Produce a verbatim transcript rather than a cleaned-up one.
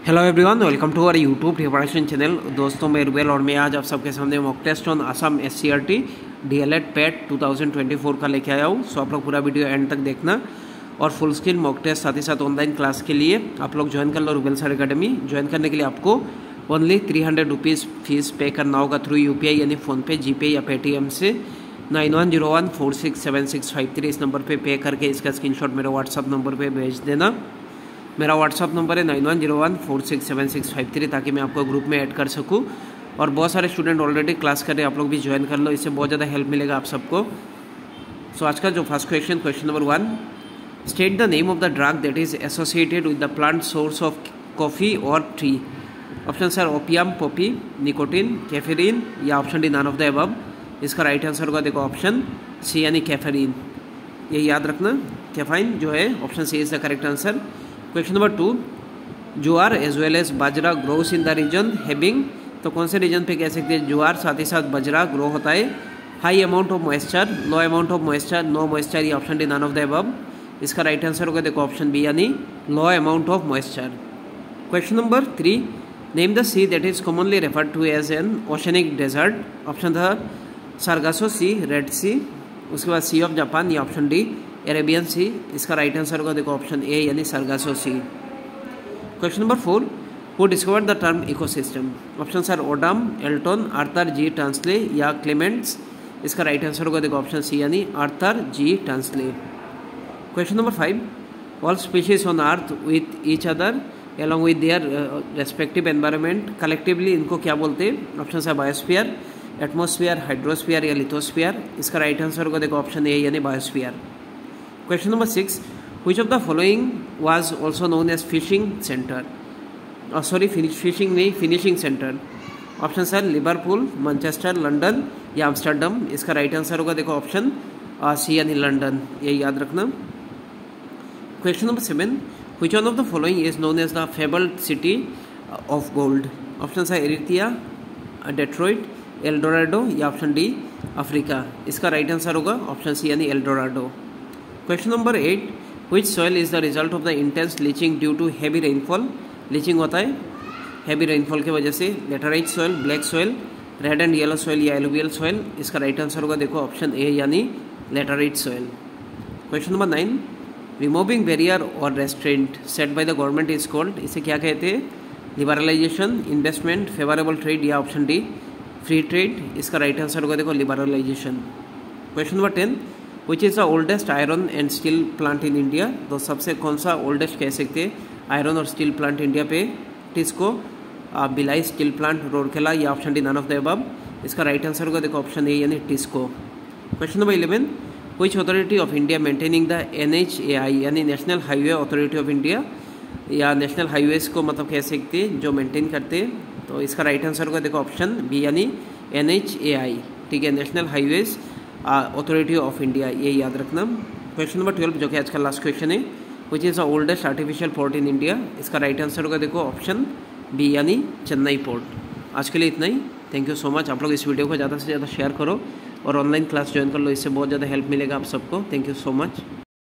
Hello everyone, welcome to our YouTube preparation channel. दोस्तों मैं रुबेल और मैं आज आप सबके सामने mock test on Assam SCERT DElEd PET two thousand twenty four का लेके आया हूँ। सो आप लोग पूरा वीडियो एंड तक देखना और फुल स्क्रीन मॉक टेस्ट साथ ही साथ ऑनलाइन क्लास के लिए आप लोग ज्वाइन कर लो रुबेल सर अकेडमी। ज्वाइन करने के लिए आपको only three hundred rupees fees pay करना होगा थ्रू यू पी आई यानी फ़ोनपे, जी पे या पेटीएम से। Nine one zero one four six seven six five three इस नंबर पे पे करके इसका स्क्रीनशॉट मेरे व्हाट्सअप नंबर पे भेज देना। मेरा व्हाट्सअप नंबर है nine one zero one four six seven six five three, ताकि मैं आपको ग्रुप में ऐड कर सकूं। और बहुत सारे स्टूडेंट ऑलरेडी क्लास कर रहे हैं, आप लोग भी ज्वाइन कर लो, इससे बहुत ज़्यादा हेल्प मिलेगा आप सबको। सो so, आज का जो first question question number one, state the name of the drug that is associated with the plant source of coffee और tree. Option sir opium, poppy, nicotine, caffeine या option D none of the above. इसका right answer होगा देखो option C यानी कैफेरिन। ये याद रखना, caffeine जो है option C is the correct answer. Question number two, jowar as well as bajra grows in the region having. तो कौन से रीजन पे कह सकते हैं ज्वार साथ ही साथ बाजरा ग्रो होता है? High amount of moisture, low amount of moisture, no moisture या option D none of the above. इसका राइट आंसर होगा देखो ऑप्शन बी यानी low amount of moisture. Question number three, name the sea that is commonly referred to as an oceanic desert. Option था Sargasso Sea, Red Sea, उसके बाद Sea of Japan या option D Arabian Sea. इसका right answer होगा देखो option A यानी Sargasso Sea. Question number four, who discovered the term ecosystem. Option sir Odum, Elton, Arthur G Tansley या Clements. इसका right answer होगा देखो option C यानी Arthur G Tansley. Question number five, all species on earth with each other along with their respective environment, collectively इनको क्या बोलते हैं? Option sir biosphere, atmosphere, hydrosphere या लिथोस्फीयर। इसका राइट आंसर होगा देखो ऑप्शन ए यानी biosphere. Question number six, which of the following was also known as fishing centre. Sorry fishing नहीं, finishing centre. Option sir Liverpool, Manchester, London या Amsterdam. इसका right answer होगा देखो option C यानी London, ये याद रखना। Question number seven, which one of the following is known as the fabled city of gold. Option sir Erythia, Detroit, Eldorado या option D Africa. इसका राइट आंसर होगा option C यानी Eldorado. Question number eight, which soil is the result of the intense leaching due to heavy rainfall. Leaching होता है heavy rainfall की वजह से। Laterite soil, black soil, red and yellow soil या alluvial soil. इसका right answer होगा देखो option A यानी laterite soil. Question number nine, removing barrier और restraint set by the government is called. इसे क्या कहते हैं? लिबरलाइजेशन, इन्वेस्टमेंट, फेवरेबल ट्रेड या ऑप्शन डी फ्री ट्रेड। इसका राइट आंसर होगा देखो liberalisation. Question number ten, which is the oldest iron and steel plant in India. तो सबसे कौन सा ओल्डेस्ट कह सकते हैं आयरन और स्टील प्लांट इंडिया पे? टिस्को, बिलाई स्टील प्लांट, रोरकेला या option D none of the above. इसका राइट आंसर होगा देखो ऑप्शन ए यानी TISCO. Question number eleven, which authority of India maintaining the N H A I यानी national highway authority of India या national highways को मतलब कह सकते हैं जो मेंटेन करते हैं। तो इसका राइट आंसर होगा देखो ऑप्शन बी यानी एन एच ए आई, ठीक है, national highways authority of India, ये याद रखना। क्वेश्चन नंबर ट्वेल्व जो कि आज का लास्ट क्वेश्चन है, which is the oldest artificial port in India. इसका राइट आंसर होगा देखो ऑप्शन बी यानी चेन्नई पोर्ट। आज के लिए इतना ही, थैंक यू सो मच। आप लोग इस वीडियो को ज़्यादा से ज़्यादा शेयर करो और ऑनलाइन क्लास ज्वाइन कर लो, इससे बहुत ज़्यादा हेल्प मिलेगा आप सबको। Thank you so much.